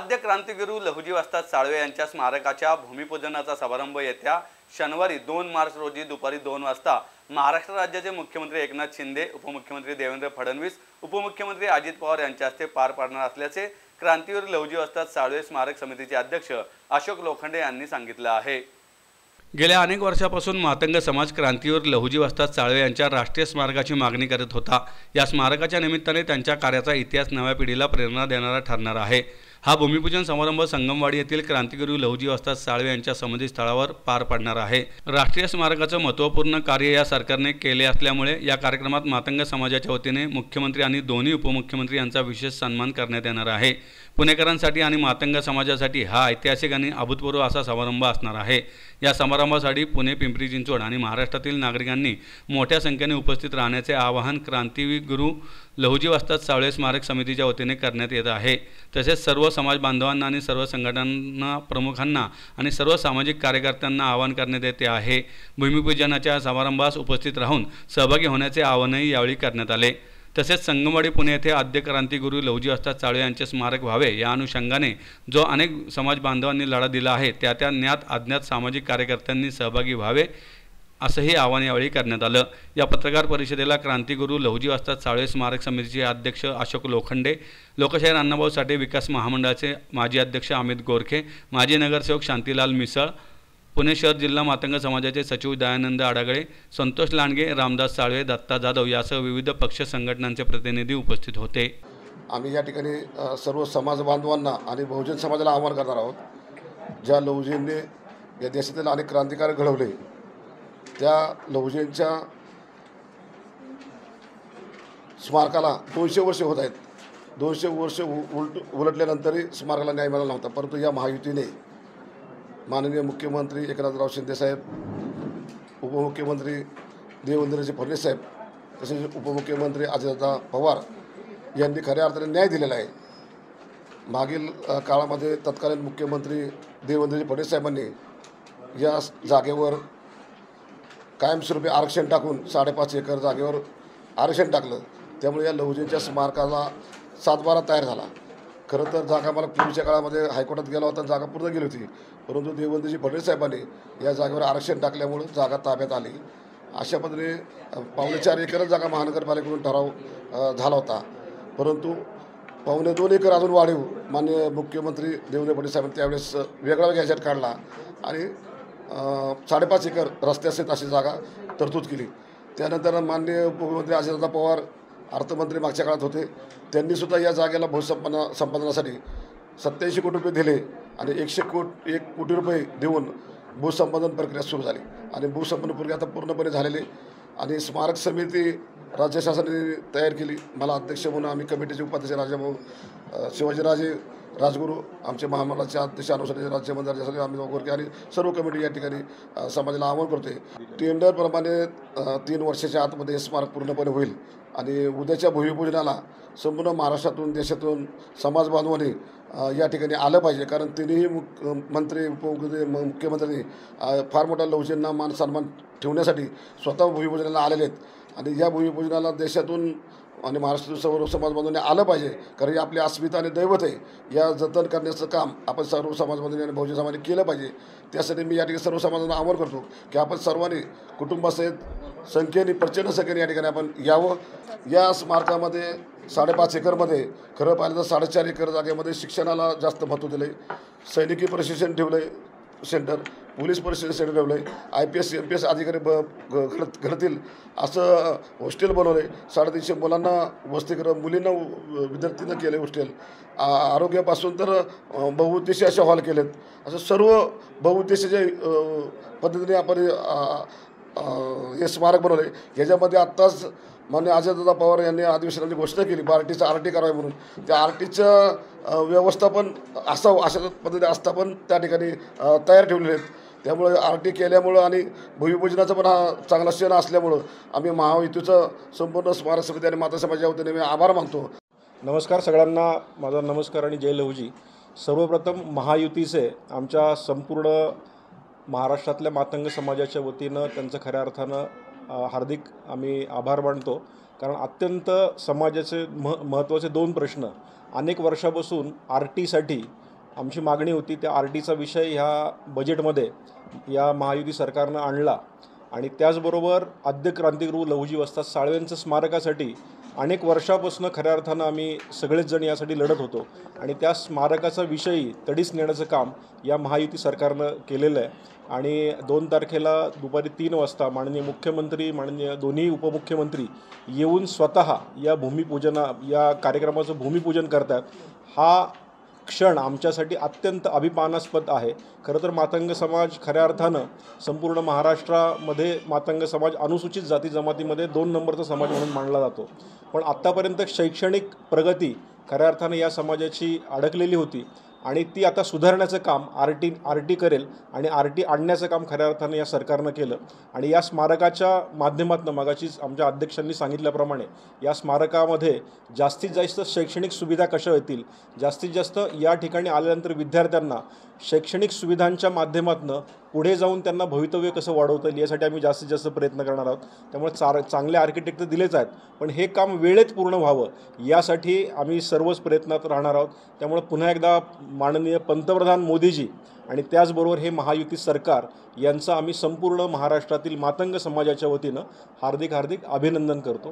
आद्य क्रांतिगुरू लहुजी वस्ताद साळवे यांच्या स्मारकाच्या भूमिपूजनाचा समारंभ येत्या शनिवारी 2 मार्च रोजी दुपारी 2 वाजता महाराष्ट्र राज्याचे मुख्यमंत्री एकनाथ शिंदे, उपमुख्यमंत्री देवेंद्र फडणवीस, उपमुख्यमंत्री अजित पवार यांच्या हस्ते पार पाडणार असल्याचे क्रांतिवीर लहुजी वस्ताद साळवे स्मारक समितीचे अध्यक्ष अशोक लोखंडे यांनी सांगितले आहे। गेल्या अनेक वर्षापासून मातंग समाज क्रांतिवीर लहुजी वस्ताद साळवे यांच्या राष्ट्रीय स्मारकाची मागणी करत होता। या स्मारकाच्या निमित्ताने त्यांच्या कार्याचा इतिहास नव्या पिढीला प्रेरणा देणारा ठरणार आहे। हा भूमिपूजन समारंभ संगमवाडी येथील क्रांतिगुरू लहुजी वस्ताद साळवे यांच्या समाधी स्थळावर पार पडणार आहे। राष्ट्रीय स्मारकाचं महत्त्वपूर्ण कार्य या सरकारने केले असल्यामुळे या कार्यक्रमात मातंग समाजाच्या वतीने मुख्यमंत्री आणि दोन्ही उपमुख्यमंत्री यांचा विशेष सन्मान करण्यात येणार आहे। पुणेकरांसाठी आणि मातंग समाजासाठी हा ऐतिहासिक आणि अभूतपूर्व असा समारंभ असणार आहे। या समारंभासाठी पुणे, पिंपरी चिंचवड आणि महाराष्ट्रातील नागरिकांनी मोठ्या संख्येने उपस्थित राहण्याचे आवाहन क्रांतिगुरू लहुजी वस्ताद साळवे स्मारक समितीच्या वतीने करण्यात येत आहे। तसेच सर्व समाज बांधवांना आणि सर्व संघटना प्रमुखांना आणि सर्व सामाजिक कार्यकर्त्यांना आवाहन करण्यात येते आहे। भूमिपूजनाच्या समारंभास उपस्थित राहून सहभागी होण्याचे आवाहनही यावेळी करण्यात आले। तसेच संगमवाडी पुणे येथे आद्य क्रांतिगुरू लहुजी वस्ताद साळवे यांचे स्मारक व्हावे या अनुषंगाने जो अनेक समाज बांधवांनी लढा दिला आहे त्या ज्ञात अज्ञात सामाजिक कार्यकर्त्यांनी सहभागी व्हावे असंही आवाहन यावेळी करण्यात आलं। या पत्रकार परिषदेला क्रांतिगुरू लहुजी वस्ताद साळवे स्मारक समितीचे अध्यक्ष अशोक लोखंडे, लोकशाहीर अण्णाभाऊ साठे विकास महामंडळाचे माजी अध्यक्ष अमित गोरखे, माजी नगरसेवक शांतीलाल मिसळ, पुणे शहर जिल्हा मातंग समाजाचे सचिव दयानंद आडागळे, संतोष लांडगे, रामदास साळवे, दत्ता जाधव यासह विविध पक्ष संघटनांचे प्रतिनिधी उपस्थित होते। आम्ही या ठिकाणी सर्व समाज बांधवांना आणि बहुजन समाजाला आवाहन करणार आहोत, ज्या लहुजींनी या देशातील अनेक क्रांतिकारी घडवले त्या लहुजींच्या स्मारकाला 200 वर्ष होत आहेत। 200 वर्ष उलटल्यानंतरही स्मारकाला न्याय मिळाला नव्हता, परंतु या महायुतीने माननीय मुख्यमंत्री एकनाथराव शिंदे साहेब, उपमुख्यमंत्री देवेंद्रजी फडणवीस साहेब तसेच उपमुख्यमंत्री अजितदादा पवार यांनी खऱ्या अर्थाने न्याय दिलेला आहे। मागील काळामध्ये तत्कालीन मुख्यमंत्री देवेंद्रजी फडणवीस साहेबांनी या जागेवर कायमस्वरूपी आरक्षण टाकून 5.5 एकर जागेवर आरक्षण टाकलं, त्यामुळे या लहुजींच्या स्मारकाला 7/12 तयार झाला। खरं तर जागा मला पूर्वीच्या काळामध्ये हायकोर्टात गेला होता, जागा पूर्ण गेली होती, परंतु देवेंद्रजी फडणवीस साहेबांनी या जागेवर आरक्षण टाकल्यामुळे जागा ताब्यात आली। अशा पद्धतीने 4.25 एकरच जागा महानगरपालिकेकडून ठराव झाला होता, परंतु 2.25 एकर अजून वाढीव माननीय मुख्यमंत्री देवेंद्र फडणवीस साहेबांनी त्यावेळेस वेगळा गॅजेट काढला आणि 5.5 एकर रस्त्यासहित अशी जागा तरतूद केली। त्यानंतर माननीय उपमुख्यमंत्री अजितदादा पवार अर्थमंत्री मागच्या काळात होते, त्यांनीसुद्धा या जागेला भूसंपादनासाठी 87 कोटी रुपये दिले आणि 1 कोटी रुपये देऊन भूसंपादन प्रक्रिया सुरू झाली आणि भूसंपादन प्रक्रिया आता पूर्णपणे झालेली आणि स्मारक समिती राज्य शासनाने तयार केली। मला अध्यक्ष म्हणून आम्ही कमिटीचे उपाध्यक्ष राजाभाऊ शिवाजीराजे राजगुरू, आमचे महामंडळाचे अध्यक्ष अनुसरणाचे राज्यमंत्री राज्यासाठी अमित गोरखे आणि सर्व कमिटी या ठिकाणी समाजाला आवाहन करते। टेंडरप्रमाणे 3 वर्षाच्या आतमध्ये हे स्मारक पूर्णपणे होईल आणि उद्याच्या भूमिपूजनाला संपूर्ण महाराष्ट्रातून देशातून समाज बांधवांनी या ठिकाणी आलं पाहिजे, कारण तिन्ही मंत्री मुख्यमंत्र्यांनी फार मोठ्या लहुजींना मान सन्मान ठेवण्यासाठी स्वतः भूमिपूजनाला आलेले आहेत आणि या भूमिपूजनाला देशातून आणि महाराष्ट्रातून सर्व समाज बांधवांनी आलं पाहिजे, कारण ही आपली अस्मिता आणि दैवत आहे। या जतन करण्याचं काम आपण सर्व समाज बांधवांनी आणि बहुजन समाजाने केलं पाहिजे। त्यासाठी मी या ठिकाणी सर्व समाजांना आवाहन करतो की आपण सर्वांनी कुटुंबासहित संख्येने प्रचंड संख्येने या ठिकाणी आपण यावं। या स्मारकामध्ये 5.5 एकरमध्ये खरं पाहिलं तर 4.5 एकर जागेमध्ये शिक्षणाला जास्त महत्त्व दिलं आहे, सैनिकी प्रशिक्षण ठेवलं आहे सेंटर, पोलीस प्रशिक्षण सेंटर ठेवलं आहे, IPS MPS अधिकारी घडतील असं हॉस्टेल बनवलं आहे, 350 मुलांना वसतिगृह, मुलींना विद्यार्थ्यांना केलं आहे हॉस्टेल, आरोग्यापासून तर बहुउद्देशीय असे हॉल केलेत। असं सर्व बहुउद्देशीय पद्धतीने आपण हे स्मारक बनवलं आहे। याच्यामध्ये आत्ताच माननीय अजितदादा पवार यांनी अधिवेशनाची घोषणा केली RT करावे म्हणून, त्या RTचं व्यवस्थापन असावं अशा पद्धतीने आस्थापन त्या ठिकाणी तयार ठेवलेले आहेत। त्यामुळे RT केल्यामुळं आणि भूमिपूजनाचा पण हा चांगला क्षण असल्यामुळं आम्ही महायुतीचं संपूर्ण स्मारक समिती आणि माता समाजाच्या वतीने मी आभार मानतो। नमस्कार सगळ्यांना, माझा नमस्कार आणि जय लहुजी। सर्वप्रथम महायुतीचे आमच्या संपूर्ण महाराष्ट्रातल्या मातंग समाजाच्या वतीनं त्यांचं खऱ्या अर्थानं हार्दिक आम्ही आभार मानतो, कारण अत्यंत समाजाचे महत्त्वाचे 2 प्रश्न अनेक वर्षापासून RTसाठी आमची मागणी होती त्या आर.टीचा विषय ह्या बजेटमध्ये या महायुती सरकारनं आणला आणि त्याचबरोबर आद्य क्रांतिगुरू लहुजी वस्ताद साळवेंचं स्मारकासाठी अनेक वर्षापासून खऱ्या अर्थानं आम्ही सगळेच जण यासाठी लढत होतो आणि त्या स्मारकाचा विषयी तडीस नेण्याचं काम या महायुती सरकारनं केलेलं आहे आणि 2 तारखेला दुपारी 3 वाजता माननीय मुख्यमंत्री माननीय दोन्ही उपमुख्यमंत्री येऊन स्वतः या कार्यक्रमाचं भूमिपूजन करतात। हा क्षण आमच्यासाठी अत्यंत अभिमानास्पद आहे। खरं तर मातंग समाज खऱ्या अर्थानं संपूर्ण महाराष्ट्रामध्ये मातंग समाज अनुसूचित जाती जमातीमध्ये 2 नंबरचा समाज म्हणून मानला जातो, पण आत्तापर्यंत शैक्षणिक प्रगती खऱ्या अर्थानं या समाजाची अडकलेली होती आणि ती आता सुधारण्याचं काम आर.टी करेल आणि आर.टी आणण्याचं काम खऱ्या अर्थानं या सरकारनं केलं आणि या स्मारकाच्या माध्यमातून मगाशीच आमच्या अध्यक्षांनी सांगितल्याप्रमाणे या स्मारकामध्ये जास्तीत जास्त शैक्षणिक सुविधा कशा येतील, जास्तीत जास्त या ठिकाणी आल्यानंतर विद्यार्थ्यांना शैक्षणिक सुविधांच्या माध्यमातून पुढे जाऊन त्यांना भवितव्य कसं वाढवता येईल यासाठी आम्ही जास्तीत जास्त प्रयत्न करणार आहोत। त्यामुळे चांगले आर्किटेक्ट तर दिलेच आहेत, पण हे काम वेळेत पूर्ण व्हावं यासाठी आम्ही सर्वच प्रयत्नात राहणार आहोत। त्यामुळे पुन्हा एकदा माननीय पंतप्रधान मोदीजी आणि त्याचबरोबर हे महायुती सरकार यांचं आम्ही संपूर्ण महाराष्ट्रातील मातंग समाजाच्या वतीनं हार्दिक अभिनंदन करतो।